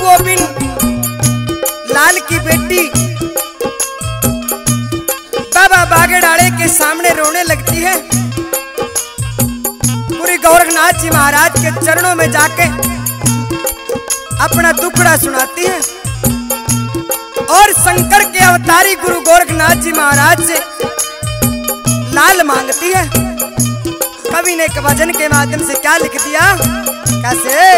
गोविंद लाल की बेटी बाबा बागेड़ाड़े के सामने रोने लगती है। पूरी गोरखनाथ जी महाराज के चरणों में जाके अपना दुखड़ा सुनाती है और शंकर के अवतारी गुरु गोरखनाथ जी महाराज से लाल मांगती है। कवि ने एक भजन के माध्यम से क्या लिख दिया, कैसे?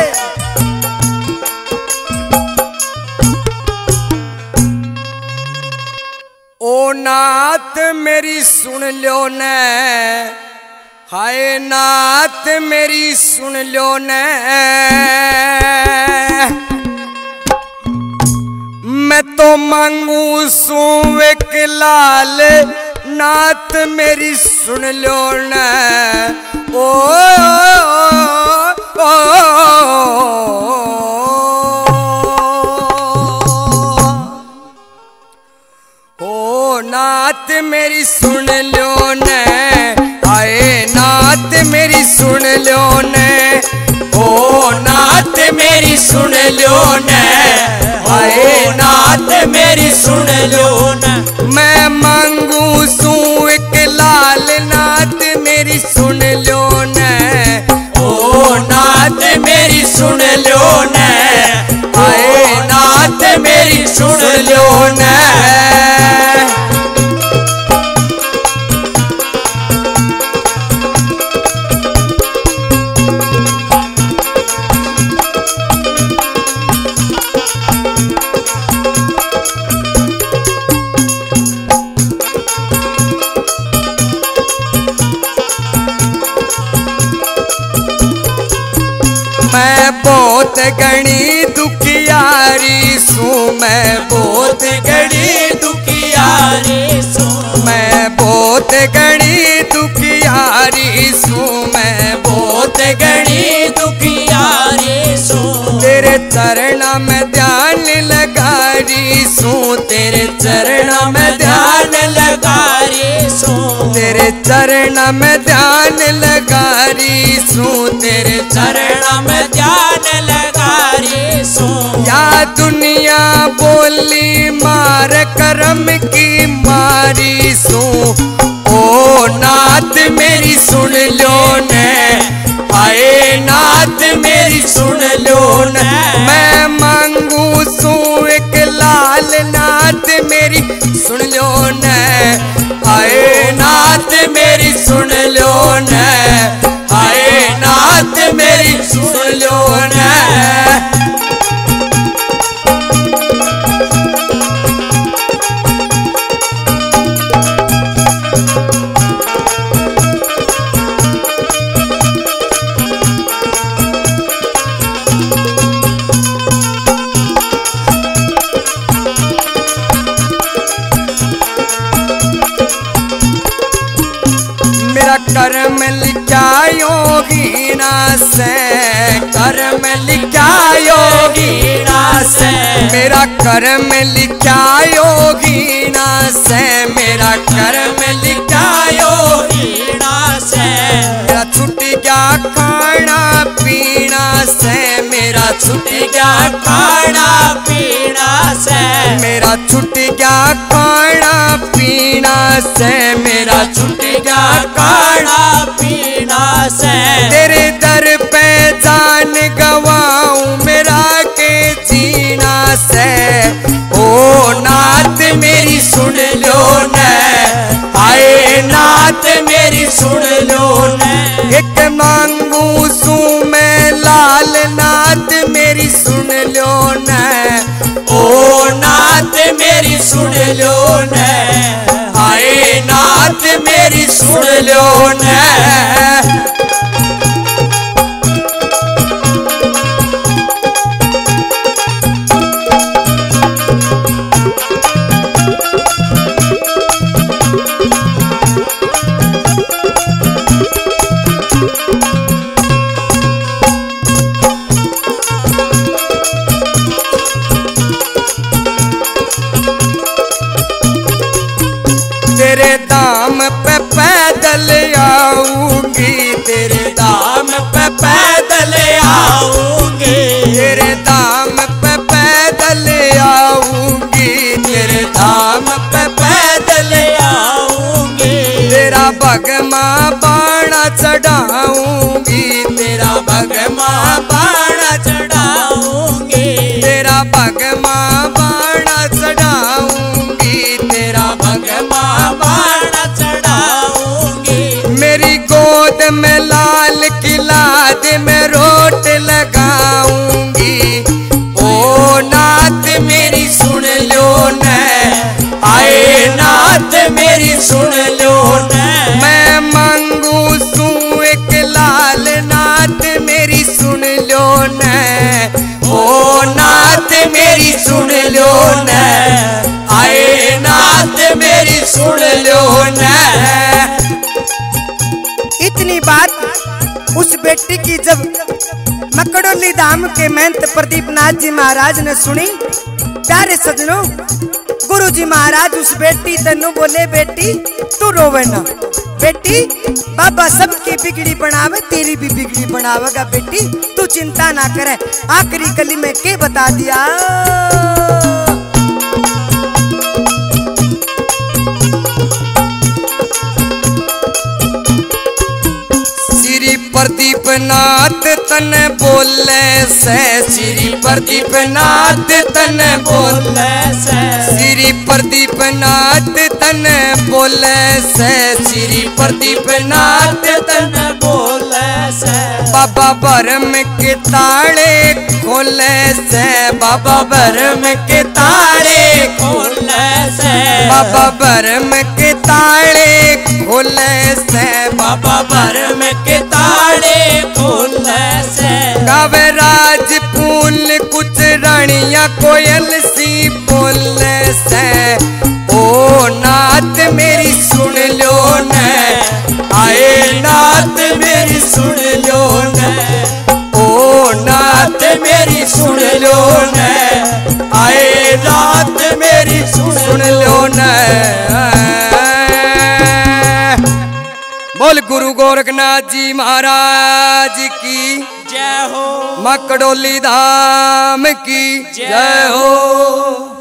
ओ नाथ मेरी सुन लो ने, हाय नाथ मेरी सुन लो ने, मैं तो मांगू सू एक लाल, नाथ मेरी सुन लो न। ओ, ओ, ओ नाथ मेरी सुन लो न, आए नाथ मेरी सुन लो न। ओ नाथ मेरी सुन लो न, आए नाथ मेरी सुन लो न। मैं मांगू सू एक लाल, नाथ मेरी सुन लो न। ओ नाथ मेरी सुन लो न, आए नाथ मेरी सुन लो न। बहुत गणी दुखियारी सू, मैं बहुत गणी दुखियारी सू, मैं बहुत गणी दुखियारी सू, मैं बहुत गणी दुखियारी सू। तेरे चरण में ध्यान लगा रही सू, तेरे चरण में ध्यान लगा रही सू, तेरे चरण में ध्यान लगा रही सू, तेरे चरण में ध्यान लगा रही सू। या दुनिया बोली मार करम की मारी सू, ओ नाथ मेरी सुन लो न, आए नाथ मेरी सुन लो न। मैं मांगू सू एक लाल, नाथ मेरी सुन लो न, आए नाथ मेरी सुन लो न, आए नाथ मेरी सुन लो न। कर्म लिखा योगीना से, कर्म लिखा योगीना से, मेरा कर्म लिखा योगीना से, मेरा कर्म लिखा योगीना से। मेरा छूट गया खाना पीना से, मेरा छूट गया खाना पीना से, मेरा छूट गया खाना पीना से, मेरा छूट गया खाना पीना से। तेरे दर पे जान गवाऊं मेरा के जीना से, ओ नाथ मेरी सुन लो न, आए नाथ मेरी सुन लो न। एक मांगू सू मैं लाल, नाथ मेरी सुन लो न, ओ नाथ मेरी सुन लो न, आए नाथ मेरी सुन लो न। तेरे दाम पे पैदल आऊंगी, तेरे दाम पे पैदल आऊंगी, तेरे दाम पे मेरी सुन लो न, आए नात मेरी सुन लो न। इतनी बात उस बेटी की जब मकड़ोली धाम के महंत प्रदीप नाथ जी महाराज ने सुनी, प्यारे सजनों, गुरु जी महाराज उस बेटी तनु बोले, बेटी तू रोवे ना बेटी, बाबा सबकी बिगड़ी बनावे, तेरी भी बिगड़ी बनावेगा बेटी, तू चिंता ना करे। आखिरी कली में के बता दिया, श्री प्रदीप नाथ तन बोले से, श्री प्रदीप नाथ तन बोले से, श्री प्रदीप नाथ तन बोले से, श्री प्रदीप नाथ तन बोले से। बाबा भरम के ताले खोले से, बाबा भरम के ताले खोले से, बाबा भरम के ताले खोले से, बाबा भरम के ताले खोले से। गावे राज फूल कुछ रानिया कोयल सी बोले से, ओ नात मेरी सुन लो न, आए नात मेरी सुन लो न, ओ नात मेरी सुन लो न, आए नात मेरी सुन लो न। बोल गुरु गोरखनाथ जी महाराज की जय हो, मकड़ोली धाम की जय हो।